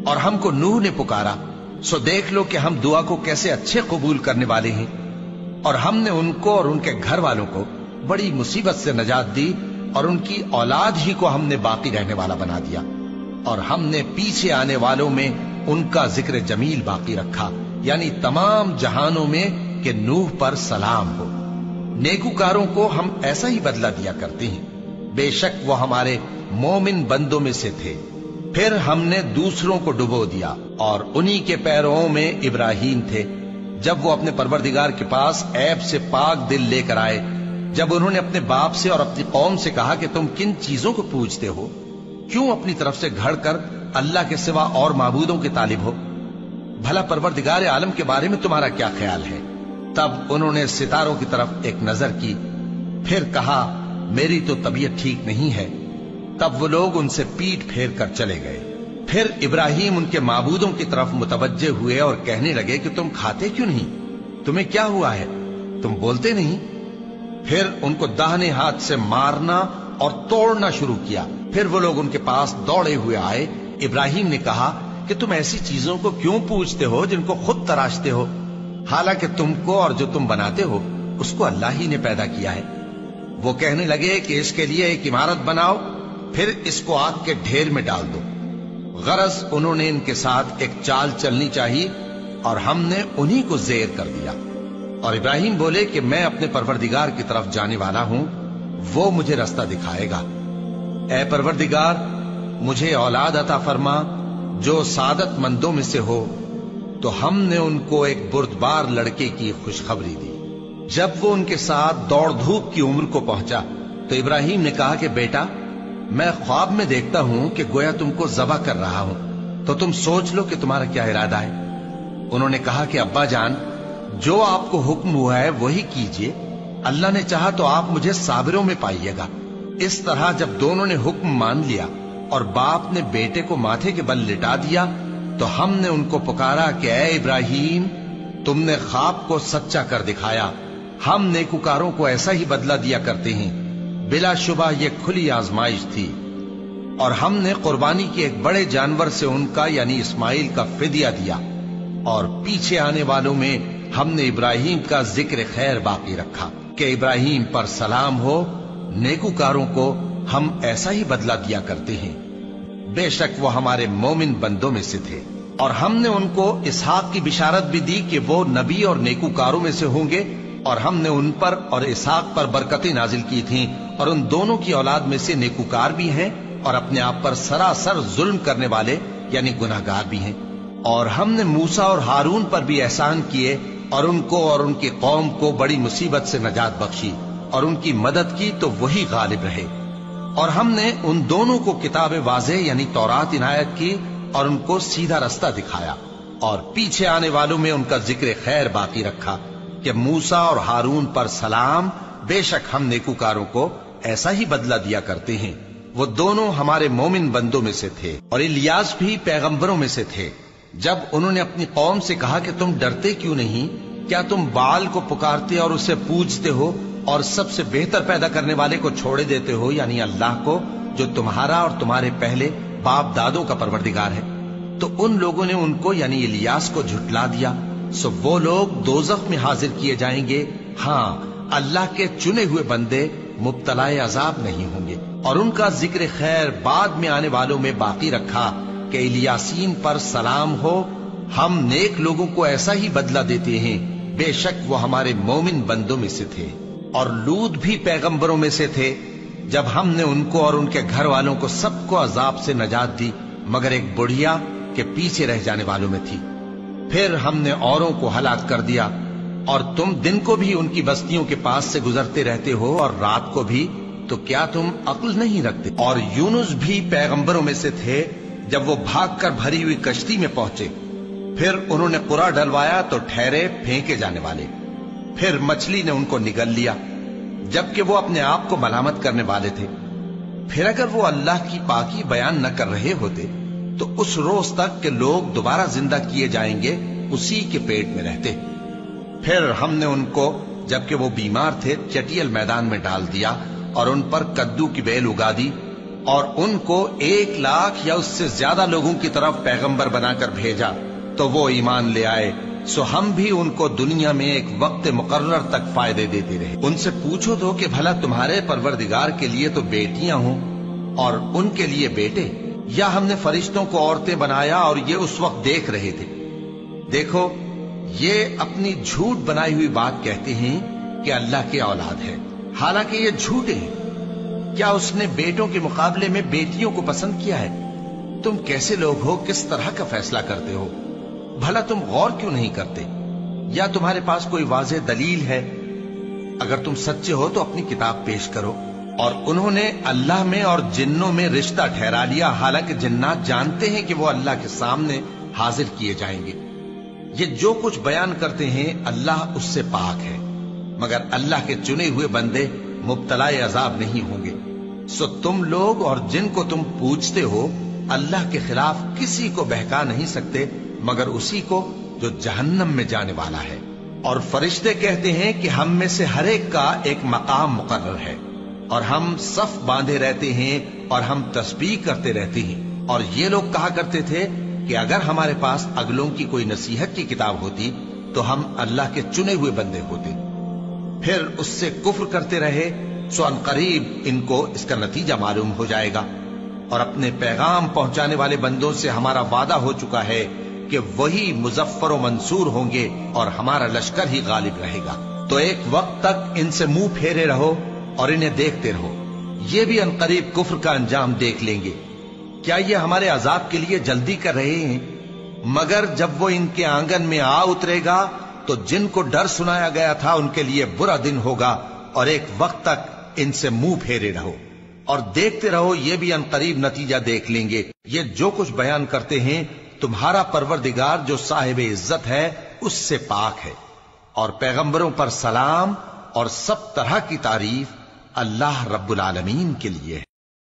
اور ہم کو نوح نے پکارا، سو دیکھ لو کہ ہم دعا کو کیسے اچھے قبول کرنے والے ہیں، اور ہم نے ان کو اور ان کے گھر والوں کو بڑی مصیبت سے نجات دی، اور ان کی اولاد ہی کو ہم نے باقی رہنے والا بنا دیا، اور ہم نے پیچھے آنے والوں میں ان کا ذکر جمیل باقی رکھا، یعنی تمام جہانوں میں کہ نوح پر سلام ہو۔ نیکوکاروں کو ہم ایسا ہی بدلہ دیا کرتے ہیں، بے شک وہ ہمارے مومن بندوں میں سے تھے۔ پھر ہم نے دوسروں کو ڈبو دیا، اور انہی کے پیرووں میں ابراہیم تھے، جب وہ اپنے پروردگار کے پاس عیب سے پاک دل لے کر آئے، جب انہوں نے اپنے باپ سے اور اپنی قوم سے کہا کہ تم کن چیزوں کو پوجتے ہو؟ کیوں اپنی طرف سے گھڑ کر اللہ کے سوا اور معبودوں کے طالب ہو؟ بھلا پروردگار عالم کے بارے میں تمہارا کیا خیال ہے؟ تب انہوں نے ستاروں کی طرف ایک نظر کی، پھر کہا میری تو طبیعت ٹھیک نہیں ہے۔ تب وہ لوگ ان سے پیٹ پھیر کر چلے گئے۔ پھر ابراہیم ان کے معبودوں کی طرف متوجہ ہوئے اور کہنے لگے کہ تم کھاتے کیوں نہیں؟ تمہیں کیا ہوا ہے؟ تم بولتے نہیں؟ پھر ان کو داہنے ہاتھ سے مارنا اور توڑنا شروع کیا۔ پھر وہ لوگ ان کے پاس دوڑے ہوئے آئے۔ ابراہیم نے کہا کہ تم ایسی چیزوں کو کیوں پوجتے ہو جن کو خود تراشتے ہو؟ حالانکہ تم کو اور جو تم بناتے ہو اس کو اللہ ہی نے پیدا کیا ہے۔ وہ کہنے لگے کہ اس کے لیے ایک عمارت بناؤ، پھر اس کو آگ کے ڈھیر میں ڈال دو۔ غرض انہوں نے ان کے ساتھ ایک چال چلنی چاہیے، اور ہم نے انہی کو زیر کر دیا۔ اور ابراہیم بولے کہ میں اپنے پروردگار کی طرف جانے والا ہوں، وہ مجھے رستہ دکھائے گا۔ اے پروردگار، مجھے اولاد عطا فرما جو سعادت مندوں میں سے ہو۔ تو ہم نے ان کو ایک بردبار لڑکے کی خوشخبری دی۔ جب وہ ان کے ساتھ دوڑ دھوپ کی عمر کو پہنچا تو ابراہیم نے کہا کہ بیٹا، میں خواب میں دیکھتا ہوں کہ گویا تم کو ذبح کر رہا ہوں، تو تم سوچ لو کہ تمہارا کیا ارادہ ہے۔ انہوں نے کہا کہ ابا جان، جو آپ کو حکم ہوا ہے وہی کیجئے، اللہ نے چاہا تو آپ مجھے صابروں میں پائیے گا۔ اس طرح جب دونوں نے حکم مان لیا اور باپ نے بیٹے کو ماتھے کے بل لٹا دیا، تو ہم نے ان کو پکارا کہ اے ابراہیم، تم نے خواب کو سچا کر دکھایا، ہم نیکوکاروں کو ایسا ہی بدلہ دیا کرتے ہیں۔ بلا شبہ یہ کھلی آزمائش تھی، اور ہم نے قربانی کے ایک بڑے جانور سے ان کا یعنی اسماعیل کا فدیہ دیا، اور پیچھے آنے والوں میں ہم نے ابراہیم کا ذکر خیر باقی رکھا کہ ابراہیم پر سلام ہو۔ نیکوکاروں کو ہم ایسا ہی بدلہ دیا کرتے ہیں، بے شک وہ ہمارے مومن بندوں میں سے تھے۔ اور ہم نے ان کو اسحاق کی بشارت بھی دی کہ وہ نبی اور نیکوکاروں میں سے ہوں گے، اور ہم نے ان پر اور اسحاق پر برکتیں نازل کی تھیں، اور ان دونوں کی اولاد میں سے نیکوکار بھی ہیں اور اپنے آپ پر سراسر ظلم کرنے والے یعنی گناہگار بھی ہیں۔ اور ہم نے موسیٰ اور ہارون پر بھی احسان کیے، اور ان کو اور ان کی قوم کو بڑی مصیبت سے نجات بخشی، اور ان کی مدد کی تو وہی غالب رہے۔ اور ہم نے ان دونوں کو کتاب واضح یعنی تورات عنایت کی، اور ان کو سیدھا رستہ دکھایا، اور پیچھے آنے والوں میں ان کا ذکر خیر باقی رکھا کہ موسیٰ اور ہارون پر سلام، بے شک ہم نیکوکاروں کو ایسا ہی بدلہ دیا کرتے ہیں۔ وہ دونوں ہمارے مومن بندوں میں سے تھے، اور الیاس بھی پیغمبروں میں سے تھے۔ جب انہوں نے اپنی قوم سے کہا کہ تم ڈرتے کیوں نہیں؟ کیا تم بال کو پکارتے اور اسے پوجتے ہو، اور سب سے بہتر پیدا کرنے والے کو چھوڑے دیتے ہو یعنی اللہ کو، جو تمہارا اور تمہارے پہلے باپ دادوں کا پروردگار ہے؟ تو ان لوگوں نے ان کو یعنی الیاس کو جھٹلا دیا، سو وہ لوگ دوزخ میں حاضر کیے جائیں گے۔ ہاں، اللہ کے چنے ہوئے بندے مبتلا عذاب نہیں ہوں گے۔ اور ان کا ذکر خیر بعد میں آنے والوں میں باقی رکھا کہ الیاسین پر سلام ہو۔ ہم نیک لوگوں کو ایسا ہی بدلہ دیتے ہیں، بے شک وہ ہمارے مومن بندوں میں سے تھے۔ اور لوط بھی پیغمبروں میں سے تھے، جب ہم نے ان کو اور ان کے گھر والوں کو سب کو عذاب سے نجات دی، مگر ایک بڑھیا کہ پیچھے رہ جانے والوں میں تھی۔ پھر ہم نے اوروں کو ہلاک کر دیا، اور تم دن کو بھی ان کی بستیوں کے پاس سے گزرتے رہتے ہو اور رات کو بھی، تو کیا تم عقل نہیں رکھتے؟ اور یونس بھی پیغمبروں میں سے تھے، جب وہ بھاگ کر بھری ہوئی کشتی میں پہنچے، پھر انہوں نے قرا ڈلوایا تو ٹھہرے پھینکے جانے والے، پھر مچھلی نے ان کو نگل لیا، جبکہ وہ اپنے آپ کو ملامت کرنے والے تھے۔ پھر اگر وہ اللہ کی پاکی بیان نہ کر رہے ہوتے تو اس روز تک کہ لوگ دوبارہ زندہ کیے جائیں گے اسی کے پیٹ میں رہتے۔ پھر ہم نے ان کو جبکہ وہ بیمار تھے چٹیل میدان میں ڈال دیا، اور ان پر کدو کی بیل اگا دی، और उनको 1,00,000 या उससे ज्यादा लोगों की तरफ पैगंबर बनाकर भेजा तो वो ईमान ले आए। सो हम भी उनको दुनिया में एक वक्त मुकर्रर तक फायदे देते रहे। उनसे पूछो तो कि भला तुम्हारे परवरदिगार के लिए तो बेटियां हों और उनके लिए बेटे, या हमने फरिश्तों को औरतें बनाया और ये उस वक्त देख रहे थे। देखो, ये अपनी झूठ बनाई हुई बात कहते हैं कि अल्लाह की औलाद है, हालांकि ये झूठे हैं। क्या उसने बेटों के मुकाबले में बेटियों को पसंद किया है? तुम कैसे लोग हो, किस तरह का फैसला करते हो? भला तुम गौर क्यों नहीं करते? या तुम्हारे पास कोई वाज़ेह दलील है? अगर तुम सच्चे हो तो अपनी किताब पेश करो। और उन्होंने अल्लाह में और जिन्नों में रिश्ता ठहरा लिया, हालांकि जिन्नात जानते हैं कि वो अल्लाह के सामने हाजिर किए जाएंगे। ये जो कुछ बयान करते हैं अल्लाह उससे पाक है, मगर अल्लाह के चुने हुए बंदे मुब्तलाए अजाब नहीं होंगे। सो तुम लोग और जिनको तुम पूछते हो अल्लाह के खिलाफ किसी को बहका नहीं सकते मगर उसी को जो जहन्नम में जाने वाला है। और फरिश्ते कहते हैं कि हम में से हर एक का एक मकाम मुकर्रर है और हम सफ बांधे रहते हैं और हम तस्बीह करते रहते हैं। और ये लोग कहा करते थे कि अगर हमारे पास अगलों की कोई नसीहत की किताब होती तो हम अल्लाह के चुने हुए बंदे होते। फिर उससे कुफ्र करते रहे, सो अनकरीब इनको इसका नतीजा मालूम हो जाएगा। और अपने पैगाम पहुंचाने वाले बंदों से हमारा वादा हो चुका है कि वही मुजफ्फर व मंसूर होंगे और हमारा लश्कर ही गालिब रहेगा। तो एक वक्त तक इनसे मुंह फेरे रहो और इन्हें देखते रहो, ये भी अनकरीब कुफ्र का अंजाम देख लेंगे। क्या ये हमारे अजाब के लिए जल्दी कर रहे हैं? मगर जब वो इनके आंगन में आ उतरेगा तो जिनको डर सुनाया गया था उनके लिए बुरा दिन होगा। और एक वक्त तक इनसे मुंह फेरे रहो और देखते रहो, ये भी अनकरीब नतीजा देख लेंगे। ये जो कुछ बयान करते हैं तुम्हारा परवरदिगार जो साहिब इज्जत है उससे पाक है। और पैगंबरों पर सलाम और सब तरह की तारीफ अल्लाह रब्बुल आलमीन के लिए है।